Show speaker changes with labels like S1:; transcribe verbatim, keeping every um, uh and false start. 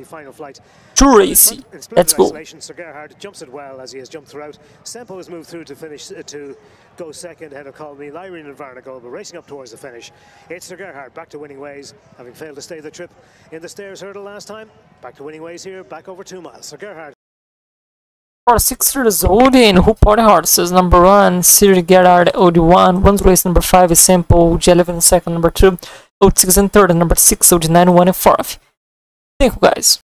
S1: final flight.
S2: Too racy. Let's go.
S1: Sir Gerhard jumps it well as he has jumped throughout. Sempo has moved through to finish uh, to go second ahead of Colby, Lyrene and Varnagle, but racing up towards the finish. It's Sir Gerhard back to winning ways, having failed to stay the trip in the stairs hurdle last time. Back to winning ways here, back over two miles. Sir Gerhard.
S2: For six is Odin, who party horses number one, Sir Gerhard, O D one, runs race number five is Sempo, O G eleven second, number two, O D six and third, and number six, O D nine, one and fourth. Thank you guys.